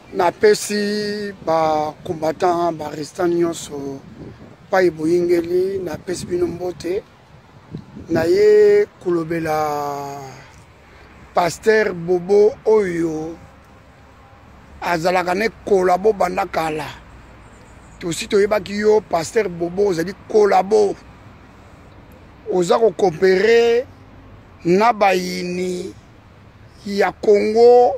napesi ba combattant ba restant nyonso pa iboyingeli napesi bino mbote na ye kulobela Pasteur Bobo oyo azalaka ne kolabo bandakala tosi toyebaki yo Pasteur Bobo ozali kolabo oza kokompere na bayini ya Congo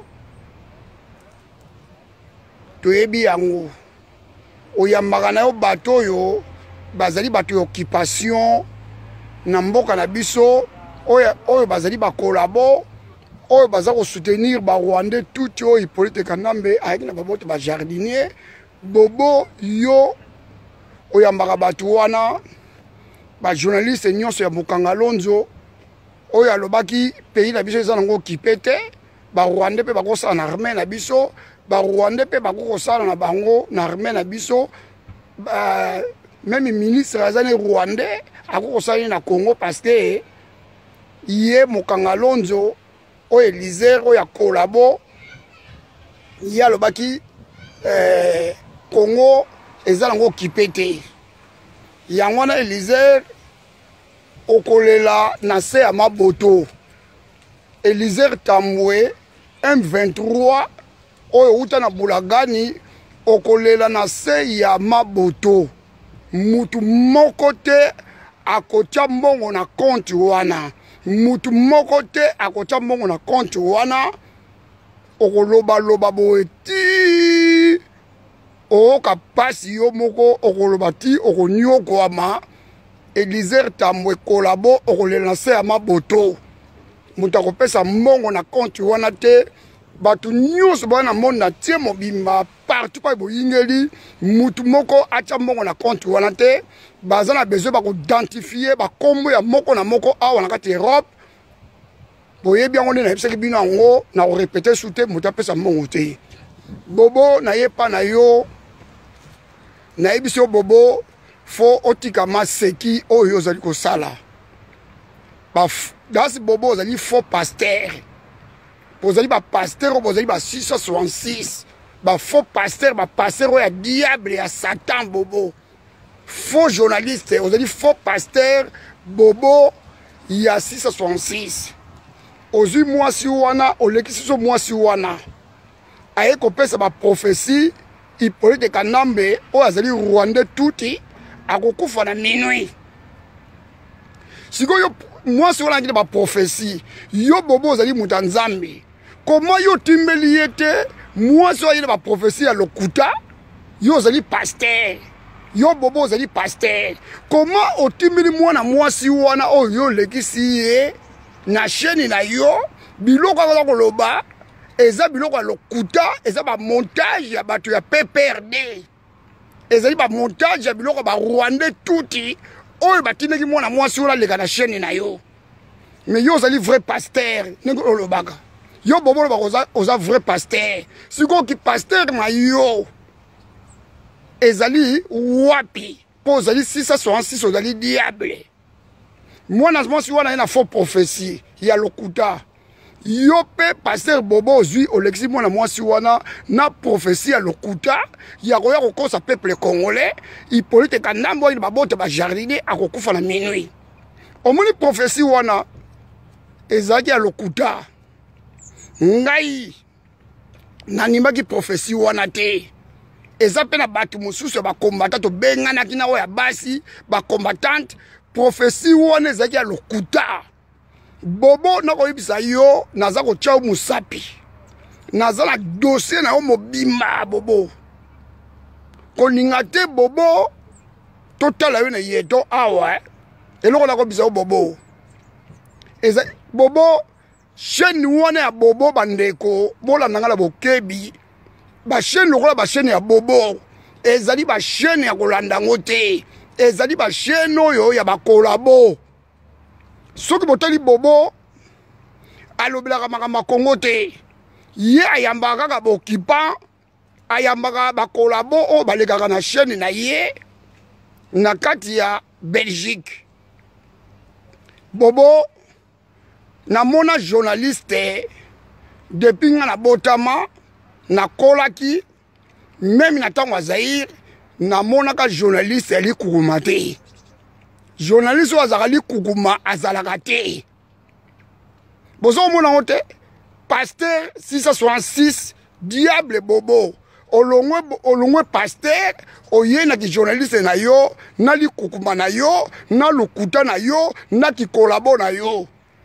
toyebi yango oyambaka na yo bato oyo bazali bato ya occupation na mboka na biso oyo bazali bakolabo oyo baza kosoutenir ba Rwandais tout oyo Hippolyte Kanambe ayaki na baboto ba jardinier Bobo yo oyambaka bato wana ba journaliste nyonso ya Mokanga Lonzo oyo alobaki pays na biso eza nango occupé te ba Rwandais pe bakosala na armée na biso ba Rwandais pe bakosala na bango na armée na biso même ministre azane Rwandais akosala na Congo parce que ye Mokanga Lonzo oyo Élisée oyo kolabo ye alobaki Congo eza nango occupé te yango wana Élisée okolela na se ya maboto Élisée Tambwe M23 oyo uta na Bulagani okolela na se ya maboto mutu moko te akotia mbongo na compte wana mutu moko te akotia mbongo na compte wana okoloba loba boeti oka pasi yo moko okoloba ti okonyokwama Élisée Tambwe kolabo okolela na se ya maboto mutu akopesa mbongo na compte wana te bato nyonso bana monde na tie mobimba partout pa boyingeli mutu moko atia mbongo na compte wana te baza na besoin ba ko identifier ba kombo ya moko na moko awa na kati Europe boyebi yango nde na yebisaki bino yango na ko répéter soute mutu apesa mbongo te Bobo na ye pa na yo na yebisi yo Bobo fo otika maseki oyo ozali kosala dasi Bobo ozali faux pasteur bozali ba pasteur bozali ba 666 ba faux pasteur ba pasteur ya diable ya Satan Bobo faux journaliste ozali faux pasteur Bobo ya 666 ozui mwasi wana olekisi so mwasi wana aye kopesa ba prophétie Hippolyte Kanambe oyo azali Rwandais tuti akokufa na minuit sikoyo mwasi wana ngile ba prophétie yo Bobo ozali muta nzambe comment yo timbeli yete mwasi oyo ba prophétie ya lokuta yo ozali pasteur yo Bobo ozali pasteur comment otimbeli mwana mwasi wana oyo yo lekisi ye na chaîne na yo biloko aza koloba eza biloko ya lokuta eza ba montage ya bato ya PPRD ezali ba montage ya biloko ba Rwandais tuti oyo batindaki mwana mwasi oyo leka na chaîne na yo mais yo ozali vrai pasteur ndenge olobaka yo Bobo olobaka oza vrai pasteur sikoyo ki pasteur na yo ezali wapi po ozali 666 ozali diable mwana mwasi wana ye na faux prophétie ya lokuta yo pe pasteur Bobo ozwi olekisi mwana mwasi wana na prophétie ya lokuta ya koya kokosa peuple congolais Hippolyte Kanambe oyo babote ba jardinier akokufa na minuit omoni prophétie wana ezalaki ya lokuta ngai nanimbaki prophétie wana te eza pe na bato mosusu ya bakombata tobenganaki na oyo ya basi bakombatante prophétie wana ezalaki ya lokuta Bobo nakoyebisa yo naza kotia musapi naza na dossier na yo mobimba Bobo koninga te Bobo totala yo na yeto awa eloko nakobisa yo Bobo eza Bobo chaîne wana ya Bobo bandeko bolanda ngala bokebi ba chaîne lokola ba chaîne ya Bobo ezali ba chaîne ya kolanda ngo te ezali ba chaîne oyo ya bakolabo soki botali Bobo alobelaka makambo Congo te ye ayambaka kaka bokipa ayambaka bakolabo oyo balekaka na chaîne na ye na kati ya Belgique Bobo namona journaliste depuis nga na botama nakolaki même na ntango ya Zaïre namonaka journaliste ali kukuma te journaliste oyo azalaka likukuma azalaka te bozomona ngo te pasteur 666 diable bobo olongwe pasteur oye na ki journaliste na yo na likukuma na yo na lukuta na yo na ki kolabo na yo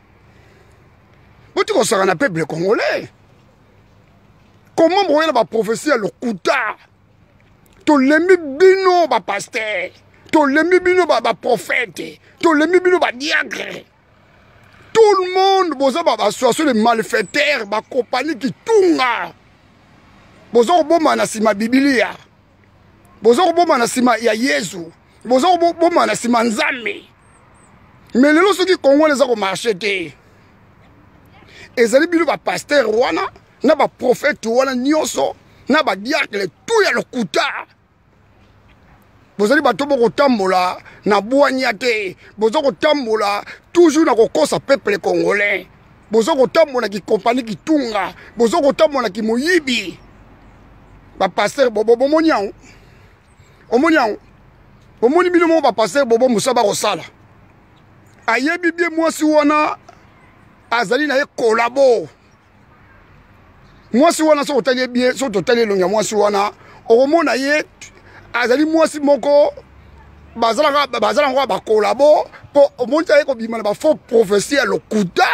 boti kosaka na peuple congolais. Comment vous voyez la prophétie à l'Okuta? To lemi bino ba pasteur, to lemi bino ba prophète, to lemi bino ba diacre. Tout le monde, vous avez association de malfaiteurs, ba compagnie qui tunga. Vous avez boma na sima Biblia. Vous avez boma na sima ya Yesu. Vous avez boma na sima Nzambe. Mais les gens qui Congo les ont marché. Et ça bino ba pasteur wana. Na ba prophète wana nyonso na ba diacre tout ya lokuta bozali bato boko tambola na bwanya te bozoko tambola toujours na kokosa peuple congolais bozoko tambola ki compagnie ki tunga bozoko tambola ki moyibi ba pasteur bobo moniao omoniao omoni bino mo ba pasteur bobo musaba kosala ayebi bien mwasi wana azali na ye kolabo mwasi wana so otali bien so totali longa mwasi wana okomona ye azali mwasi moko bazala ngo ba kolabo po omonta ye ko bima na ba faux prophétie à lokuta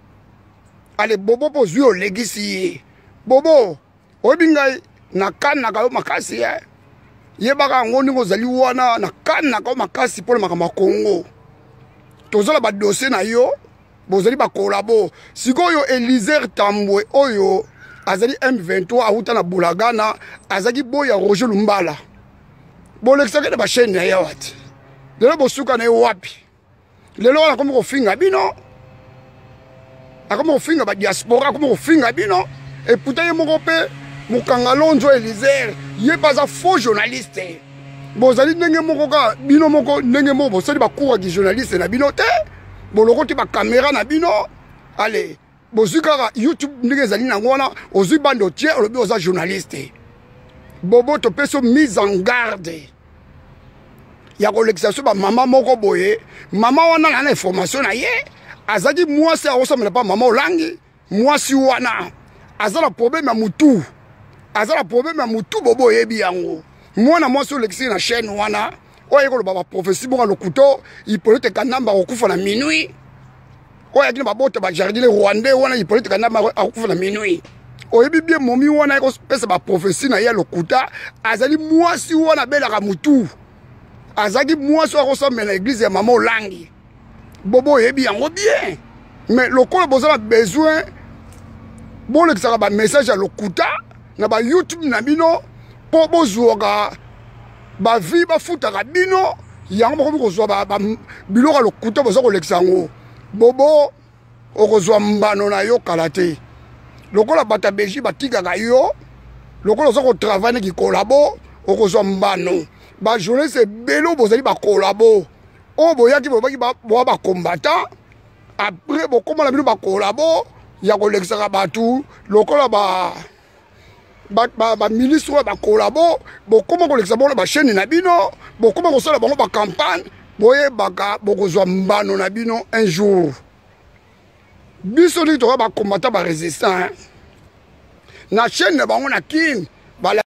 ale bobo po zui olegisi bobo oyebingai na kana ka makasi ye baka ngoni ngozali wana na kana ka makasi po na makongo tozala ba dossier na yo bozali ba kolabo sikoyo Elizer Tambwe oyo azali M23 auta na Bulagana azaki boya Roger Lumbala bolexaka ba chaîne ya yawati lelo bosuka na wapi lelo wana komo kofinga bino akomo kofinga ba diaspora komo kofinga bino et pourtant ye moko pe mukanga lonjo Elizer ye baza faux journaliste bozali ndenge moko ka bino moko ndenge moko bosali ba cours ki journaliste na bino te boloko te ba caméra na bino allez bozukaka YouTube ndenge ezali nango wana ozwi bando tie olobi oza journaliste bobo to peso mise en garde ya kolekisa so ba mama moko boye mama wana na information na ye azaki mwasi akosamela pa mama olangi mwasi wana azala problème ya mutu azala problème ya mutu bobo yebi yango mwana mwasi olekisi na chaîne wana oye koloba ba prophétie bonga lokuto ipolite kanamba kokufa na minuit oya kina babota ba jardin rwandais wana ipolite kanamba kokufa na minuit oyebi bien momi wana ko pesa ba prophétie na ya lokuta azali mwasi wana belaka mutu azaki mwasi akosamba na église ya mama olangi bobo oyebi yango bien mais lokola bozala besoin bolekisaka ba message ya lokuta na ba YouTube na bino po bozwaka ba vie ba futaka bino yango moko kozwa ba biloko lokuta boza kolekisa yango bobo okozwa mbano na yo kala te lokola bata beji batikaka yo lokola oza kotravaille ki kolabo okozwa mbano ba journée belo bozali ba kolabo o boyaki bobaki ba combattant après bokoma na bino ba kolabo ya kolekisaka batu lokola ba ministre ba kolabo bokoma kolekisa bona ba chaîne na bino bokoma kosala bango ba campagne boye baka bokozwa mbano na bino un jour biso ni to ba combattant ba résistant na chaîne na bango na kin